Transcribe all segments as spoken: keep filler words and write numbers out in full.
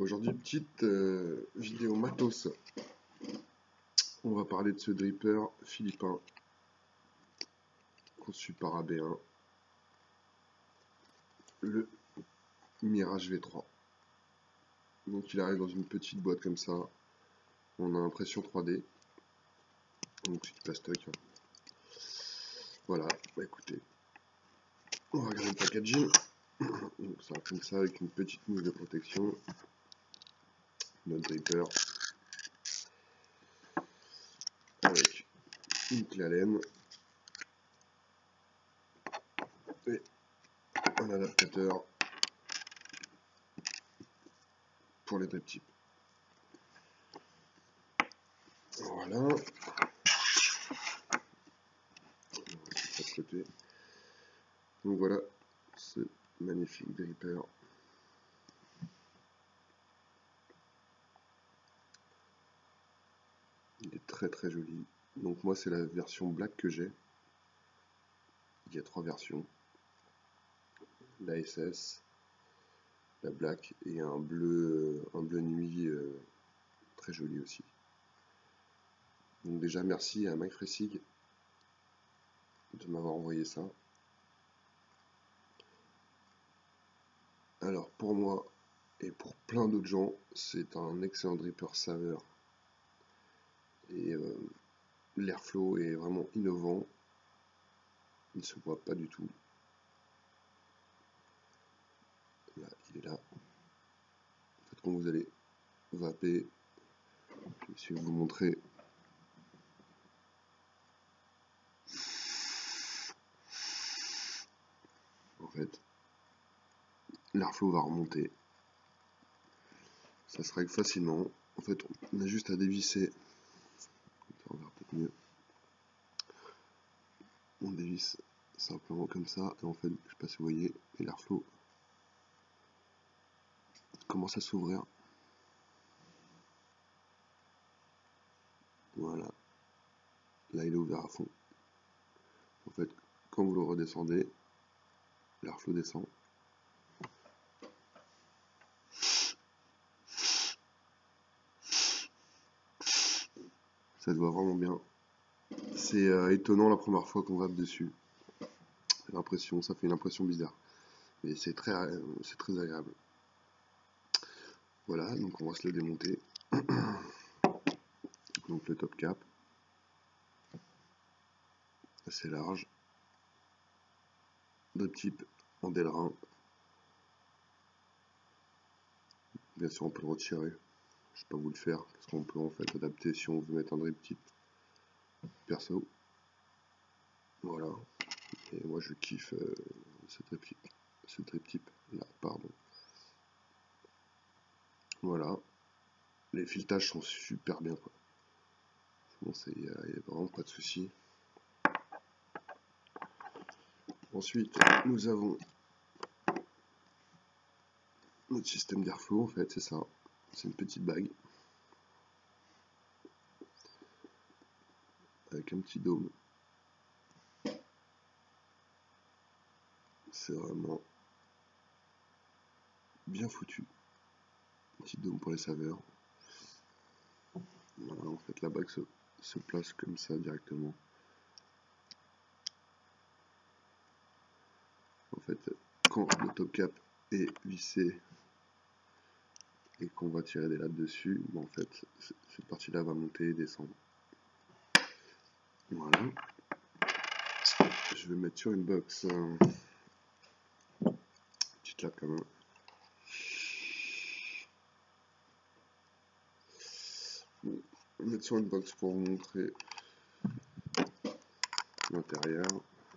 Aujourd'hui, petite euh, vidéo matos. On va parler de ce dripper philippin conçu par A B un, le Mirage V trois. Donc il arrive dans une petite boîte comme ça. On a impression trois D. Donc c'est du plastoc. Voilà, bah écoutez, on va regarder le packaging. Donc ça comme ça avec une petite mousse de protection. Notre dripper avec une clé Allen et un adaptateur pour les drip tips. Voilà. On va de côté. Donc voilà ce magnifique dripper. Il est très très joli. Donc moi c'est la version black que j'ai. Il y a trois versions. La S S, la black et un bleu, un bleu nuit euh, très joli aussi. Donc déjà merci à Mike Fressig de m'avoir envoyé ça. Alors pour moi et pour plein d'autres gens, c'est un excellent dripper saveur. Et euh, l'airflow est vraiment innovant. Il ne se voit pas du tout. Là, il est là. En fait, quand vous allez vaper, je vais vous montrer. En fait, l'airflow va remonter. Ça se règle facilement. En fait, on a juste à dévisser. On verra peut-être mieux. On dévisse simplement comme ça. Et en fait, je sais pas si vous voyez, et l'airflow commence à s'ouvrir. Voilà. Là, il est ouvert à fond. En fait, quand vous le redescendez, l'airflow descend. Ça se voit vraiment bien. C'est euh, étonnant la première fois qu'on vape dessus. L'impression, ça fait une impression bizarre. Mais c'est très, euh, c'est très agréable. Voilà, donc on va se le démonter. Donc le top cap. Assez large. Drip tip en délerin. Bien sûr, on peut le retirer. Je vais pas vous le faire parce qu'on peut en fait adapter si on veut mettre un drip tip perso. Voilà. Et moi je kiffe euh, ce drip tip, ce drip tip là, pardon. Voilà. Les filetages sont super bien quoi. Bon, il n'y a, a vraiment pas de souci. Ensuite, nous avons notre système d'airflow en fait, c'est ça. C'est une petite bague avec un petit dôme. C'est vraiment bien foutu. Un petit dôme pour les saveurs. Voilà, en fait la bague se, se place comme ça directement. En fait, quand le top cap est vissé et qu'on va tirer des lattes dessus, ben en fait cette partie là va monter et descendre. Voilà. Je vais mettre sur une box euh, petite latte quand même. Bon, je vais mettre sur une box pour vous montrer l'intérieur.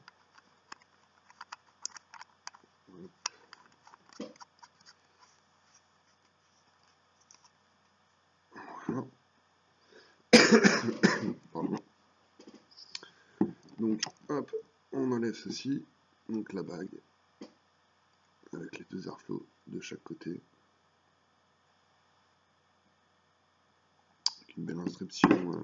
Voilà. Pardon. Donc, hop, on enlève ceci, donc la bague, avec les deux airflows de chaque côté, avec une belle inscription, euh,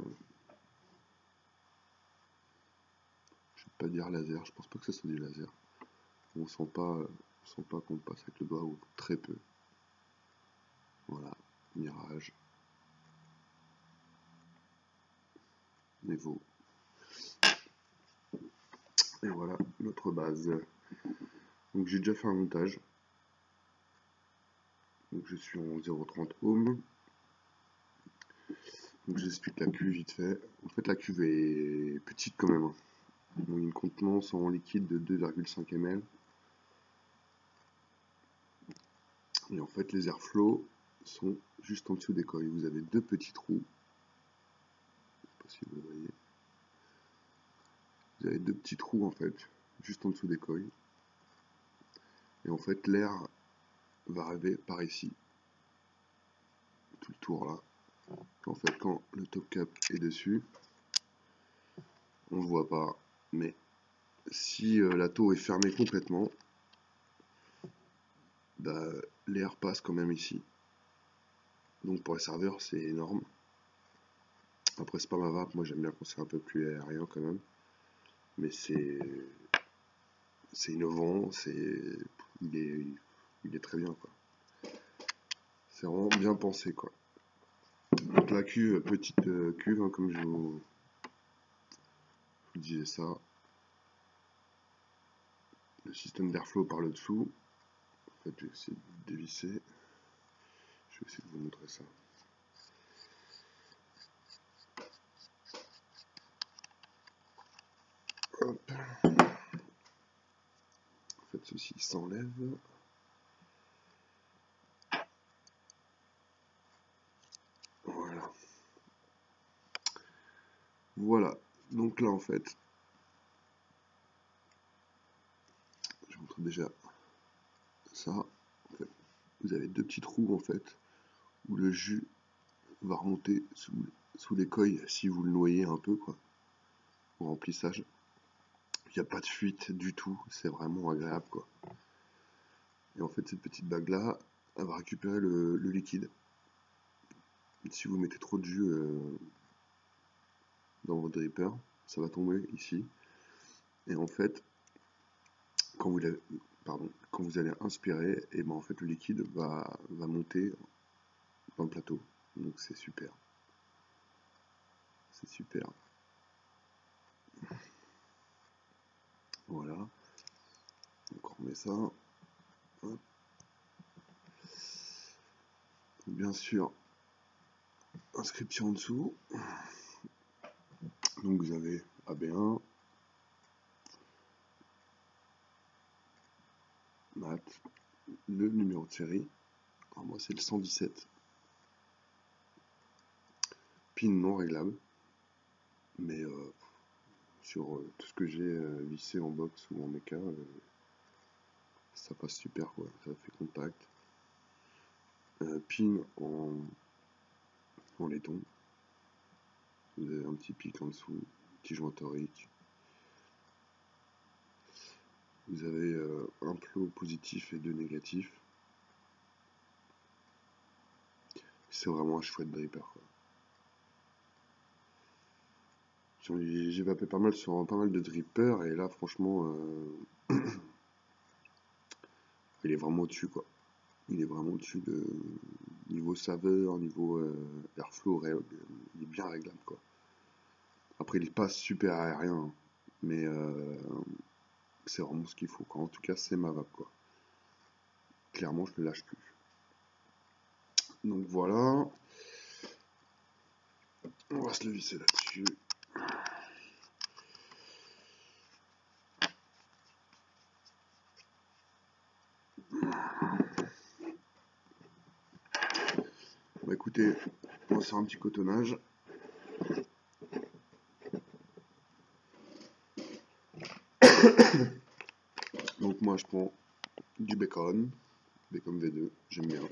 je vais pas dire laser, je pense pas que ce soit du laser, on sent pas, on sent pas qu'on passe avec le doigt ou très peu. Voilà, Mirage, Nevo. Et voilà notre base. Donc j'ai déjà fait un montage. Donc je suis en zéro virgule trente ohm. Donc j'explique la cuve vite fait. En fait la cuve est petite quand même. Donc, une contenance en liquide de deux virgule cinq millilitres. Et en fait les airflows sont juste en dessous des coils. Vous avez deux petits trous. Je sais pas si vous le voyez. Vous avez deux petits trous en fait, juste en dessous des coils. Et en fait l'air va arriver par ici. Tout le tour là. En fait quand le top cap est dessus, on le voit pas, mais si euh, la tour est fermée complètement, bah, l'air passe quand même ici. Donc pour les serveurs c'est énorme. Après c'est pas ma vape, moi j'aime bien quand c'est un peu plus aérien quand même. Mais c'est c'est innovant, c'est il est il est très bien quoi. C'est vraiment bien pensé quoi. Donc la cuve, petite euh, cuve hein, comme je vous, je vous disais ça. Le système d'airflow par le dessous. En fait je vais essayer de dévisser. Je vais essayer de vous montrer ça. Hop. En fait ceci s'enlève. Voilà. Voilà. Donc là en fait, je vous montre déjà ça. En fait, vous avez deux petits trous en fait où le jus va remonter sous, sous les coils si vous le noyez un peu quoi. Au remplissage. Il n'y a pas de fuite du tout, c'est vraiment agréable quoi. Et en fait cette petite bague là, elle va récupérer le, le liquide. Et si vous mettez trop de jus euh, dans votre dripper, ça va tomber ici. Et en fait, quand vous, pardon, quand vous allez inspirer, et ben en fait le liquide va, va monter dans le plateau. Donc c'est super. C'est super. Voilà. Donc on remet ça. Hop. Bien sûr, inscription en dessous. Donc vous avez A B un, mat, le numéro de série. Alors moi c'est le cent dix-sept. Pin non réglable. Mais euh, sur euh, tout ce que j'ai euh, vissé en box ou en méca, euh, ça passe super quoi. Ça fait contact. Euh, pin en, en laiton. Vous avez un petit pic en dessous, petit joint torique. Vous avez euh, un plot positif et deux négatifs. C'est vraiment un chouette dripper quoi. J'ai vapé pas mal sur pas mal de drippers et là franchement euh, il est vraiment au-dessus quoi. Il est vraiment au-dessus de niveau saveur, niveau euh, airflow, il est bien réglable quoi. Après il passe super aérien, hein, mais euh, c'est vraiment ce qu'il faut quoi. En tout cas c'est ma vape quoi. Clairement je ne le lâche plus. Donc voilà. On va se le visser là-dessus. Bah écoutez, on va faire un petit cotonnage. Donc moi je prends du bacon, bacon V deux, j'aime bien.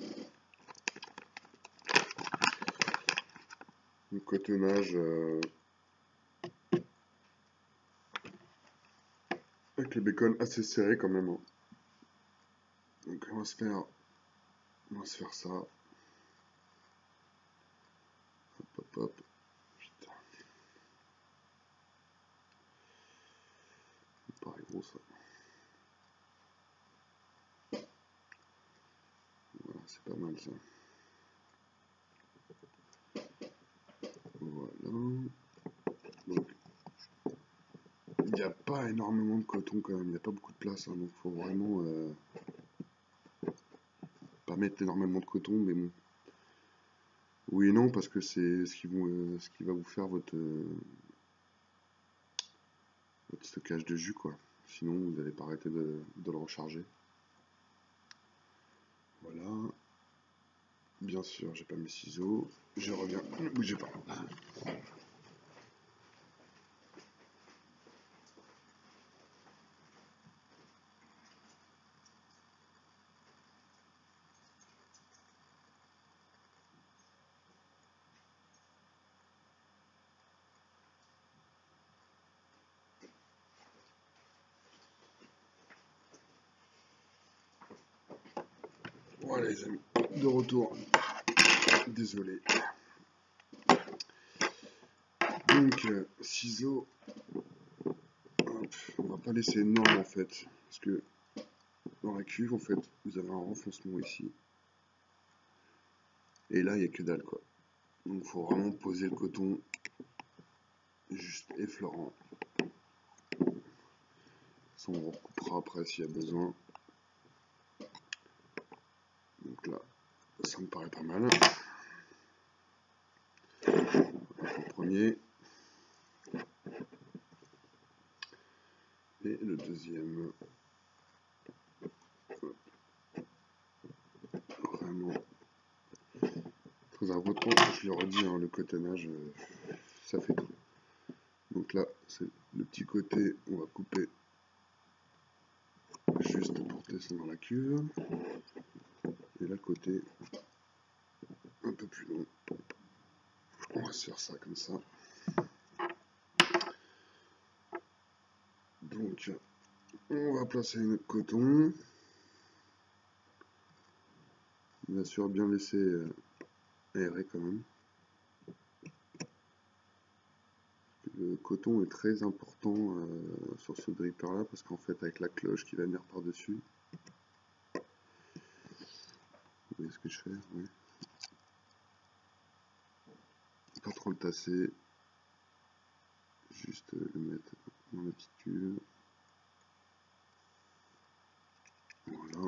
Un cotonnage euh, avec le bacon assez serré quand même. Hein. Donc on va se faire, on va se faire ça. Hop hop hop. Putain. Ça paraît gros ça. Voilà, c'est pas mal ça. n'y a pas énormément de coton quand même, il n'y a pas beaucoup de place, hein, donc il faut vraiment euh, pas mettre énormément de coton, mais bon. Oui et non, parce que c'est ce qui, vont, euh, ce qui va vous faire votre, euh, votre stockage de jus, quoi. Sinon, vous n'allez pas arrêter de, de le recharger. Voilà. Bien sûr, j'ai pas mes ciseaux. Je reviens, ne bougez pas. Voilà les amis, de retour. Désolé. Donc, euh, ciseaux. Hop, on va pas laisser énorme en fait. Parce que dans la cuve, en fait, vous avez un renfoncement ici. Et là, il n'y a que dalle, quoi. Donc, il faut vraiment poser le coton juste effleurant. Ça, on recoupera après s'il y a besoin. Donc là, ça me paraît pas mal. Le premier. Et le deuxième. Vraiment très important. Je le redis, hein, le cotonnage, euh, ça fait tout. Donc là, c'est le petit côté, on va couper juste pour descendre dans la cuve. Et là, le côté un peu plus long. On va se faire ça comme ça. Donc, on va placer notre coton. Bien sûr, bien laisser euh, aérer quand même. Le coton est très important euh, sur ce dripper là parce qu'en fait, avec la cloche qui va venir par-dessus, vous voyez ce que je fais, oui. Pas trop le tasser, juste le mettre dans la petite cuve. Voilà.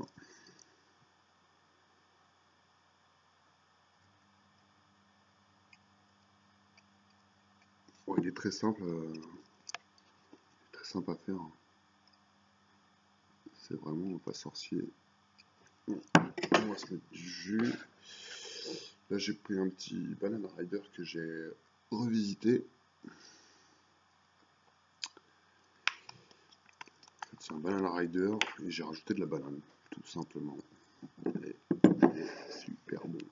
Bon, il est très simple, euh, très simple à faire. C'est vraiment pas sorcier. Bon, on va se mettre du jus. Là, j'ai pris un petit Banana Rider que j'ai revisité. C'est un Banana Rider et j'ai rajouté de la banane, tout simplement. Et super bon.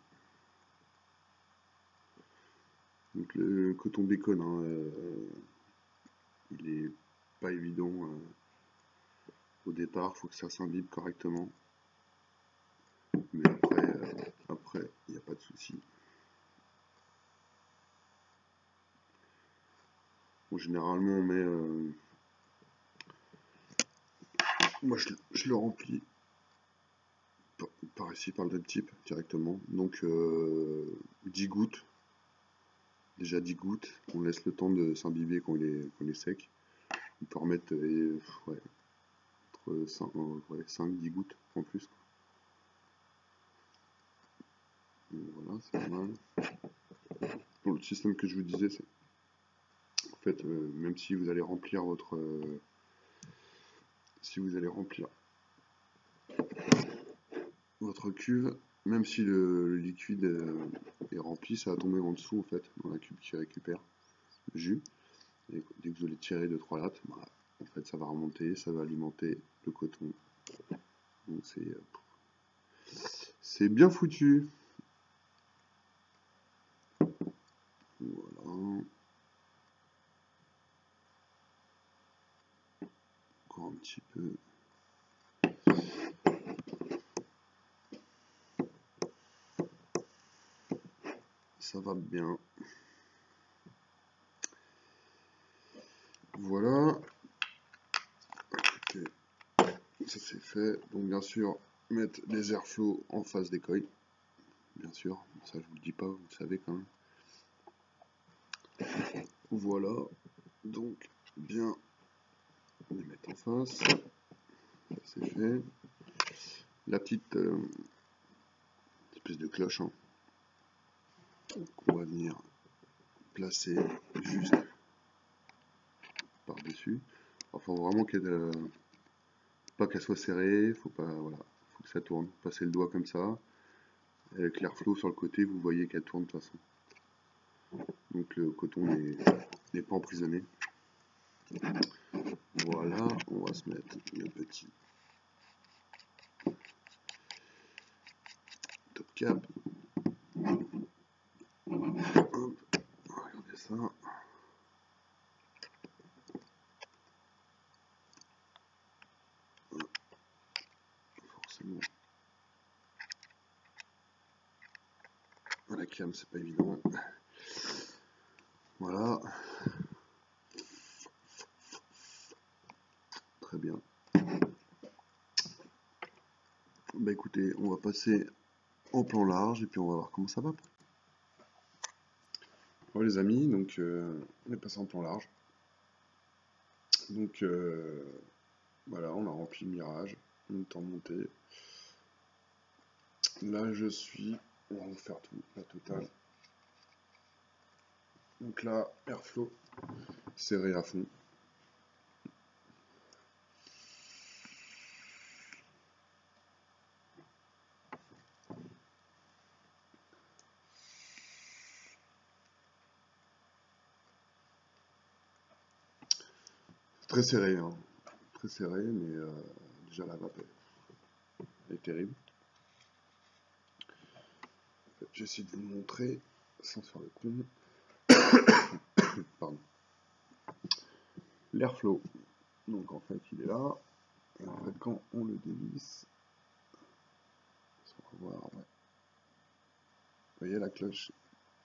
Donc le coton bacon, hein, euh, il est pas évident euh, au départ, il faut que ça s'imbibe correctement. Mais après, euh, après, il n'y a pas de souci. Bon, généralement, on met, euh, moi je, je le remplis par, par ici, par le même type directement. Donc euh, dix gouttes. Déjà dix gouttes, on laisse le temps de s'imbiber quand il est, quand il est sec. On peut remettre euh, ouais, entre cinq, euh, ouais, cinq dix gouttes en plus. Donc, voilà, c'est pas mal. Bon, le système que je vous disais, c'est en fait, euh, même si vous allez remplir votre, euh, si vous allez remplir votre cuve, même si le, le liquide euh, est rempli, ça va tomber en dessous en fait, dans la cuve qui récupère le jus. Et dès que vous allez tirer deux trois lattes, bah, en fait, ça va remonter, ça va alimenter le coton. Donc c'est euh, c'est bien foutu. Voilà. Encore un petit peu. Ça va bien. Voilà. Okay. Ça c'est fait. Donc bien sûr, mettre les airflows en face des coils. Bien sûr, ça je vous le dis pas, vous le savez quand même. Voilà. Donc bien face. Ça, c'est fait. La petite euh, espèce de cloche hein, qu'on va venir placer juste par-dessus. Il faut vraiment qu'elle euh, pas qu'elle soit serrée, faut pas voilà, faut que ça tourne. Passez le doigt comme ça, avec l'airflow sur le côté, vous voyez qu'elle tourne de toute façon. Donc le coton n'est pas emprisonné. Voilà, on va se mettre le petit top cap. Hop, regardez ça. Forcément. La cam, c'est pas évident. Voilà. Très bien. Bah écoutez, on va passer en plan large et puis on va voir comment ça va. Bon les amis, donc euh, on est passé en plan large. Donc euh, voilà, on a rempli le mirage, on est en montée. Là je suis, on va refaire tout, la totale. Donc là, airflow serré à fond. Très serré, hein. Très serré, mais euh, déjà la vape elle est terrible. J'essaie de vous montrer sans faire le con. Pardon. L'airflow. Donc en fait il est là. Et en fait quand on le dévisse, on va voir, ouais. Vous voyez la cloche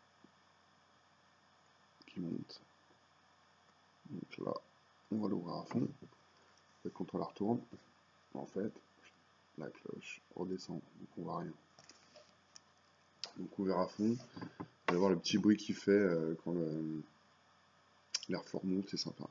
qui monte. Donc là, on va l'ouvrir à fond. Et quand on la retourne, en fait, la cloche redescend. Donc on voit rien. Donc ouvert à fond. Vous allez voir le petit bruit qu'il fait euh, quand l'airflow remonte, c'est sympa.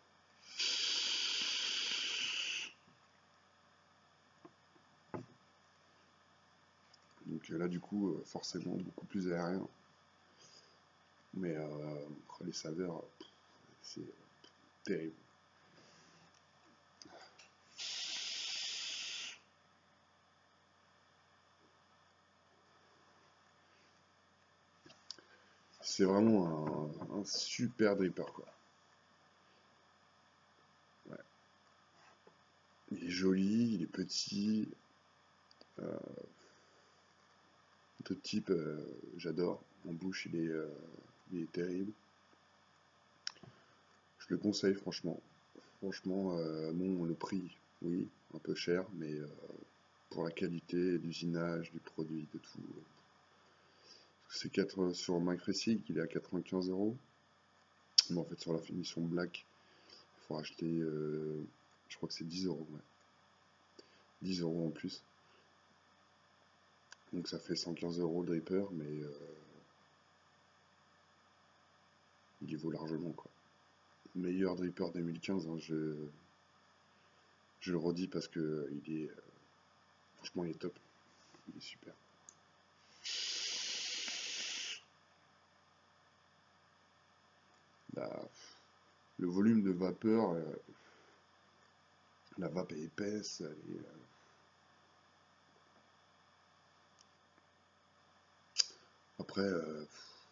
Donc là du coup, forcément beaucoup plus aérien. Mais euh, les saveurs, c'est terrible. C'est vraiment un, un super dripper quoi. Ouais. Il est joli, il est petit. Euh, de type, euh, j'adore. En bouche, il est, euh, il est terrible. Je le conseille franchement. Franchement, euh, bon, le prix, oui, un peu cher, mais euh, pour la qualité, l'usinage du produit, de tout. C'est quatre sur MyFreshig, il est à quatre-vingt-quinze euros. Mais en fait, sur la finition black, il faut acheter, euh, je crois que c'est dix euros. Ouais. dix euros en plus. Donc ça fait cent quinze euros le dripper, mais euh, il vaut largement quoi. Meilleur dripper deux mille quinze, hein, je, je le redis parce que il est, euh, franchement, il est top, il est super. La, le volume de vapeur, euh, la vape est épaisse, elle est, euh, après, euh,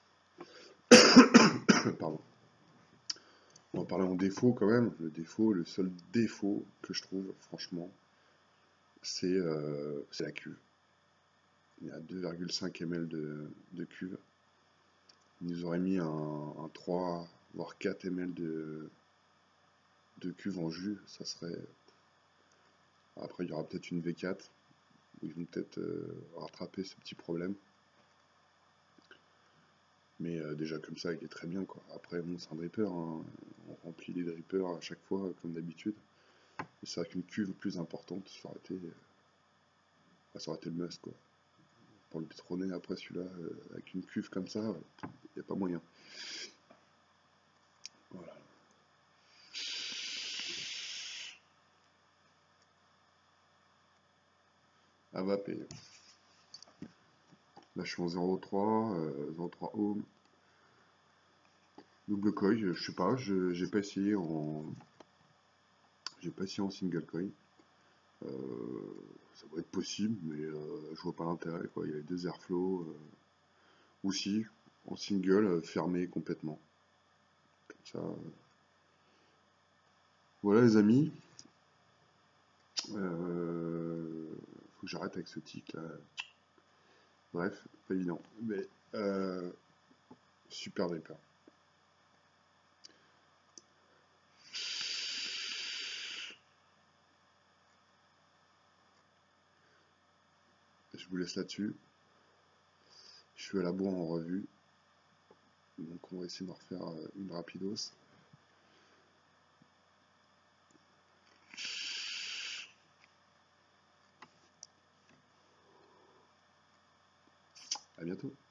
pardon. On va parler en défaut quand même. Le défaut, le seul défaut que je trouve, franchement, c'est euh, la cuve. Il y a deux virgule cinq millilitres de, de cuve. Ils nous auraient mis un, un trois, voire quatre millilitres de, de cuve en jus. Ça serait. Après, il y aura peut-être une V quatre, où ils vont peut-être euh, rattraper ce petit problème. Mais euh, déjà comme ça, il est très bien quoi. Après, bon, c'est un dripper, hein. On remplit les drippers à chaque fois, comme d'habitude. Mais c'est vrai qu'une cuve plus importante, ça aurait été, euh, ça aurait été le must quoi. Pour le détrôner après celui-là, euh, avec une cuve comme ça, il n'y a pas moyen. Voilà. Elle va payer. Là, je suis en zéro trois, euh, zéro trois home. Double coin, je sais pas, je j'ai pas essayé en. J'ai pas essayé en single coin. Euh, ça va être possible, mais euh, je vois pas l'intérêt, quoi. Il y a deux airflow. Euh, aussi, en single, euh, fermé complètement. Comme ça. euh. Voilà les amis. Euh, faut que j'arrête avec ce tic là. Bref, pas évident. Mais euh, super dripper. Je vous laisse là-dessus. Je suis à la bourre en revue. Donc on va essayer de refaire euh, une rapidos. À bientôt.